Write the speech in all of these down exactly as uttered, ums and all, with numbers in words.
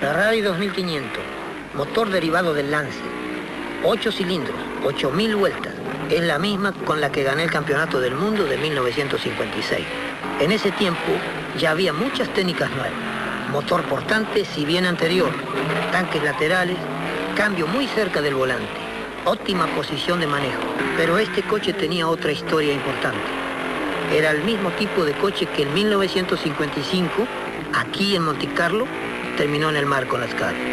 Ferrari dos mil quinientos, motor derivado del Lance, ocho cilindros, ocho mil vueltas. Es la misma con la que gané el campeonato del mundo de mil novecientos cincuenta y seis. En ese tiempo ya había muchas técnicas nuevas. Motor portante, si bien anterior, tanques laterales, cambio muy cerca del volante, óptima posición de manejo. Pero este coche tenía otra historia importante. Era el mismo tipo de coche que en mil novecientos cincuenta y cinco, aquí en Monte Carlo, terminó en el mar con las caras.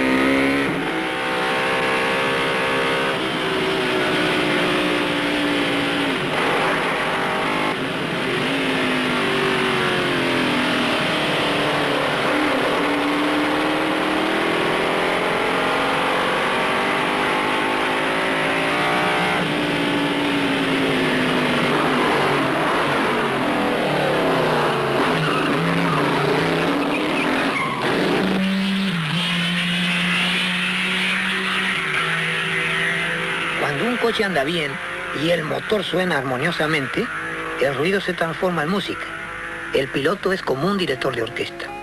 Cuando un coche anda bien y el motor suena armoniosamente, el ruido se transforma en música. El piloto es como un director de orquesta.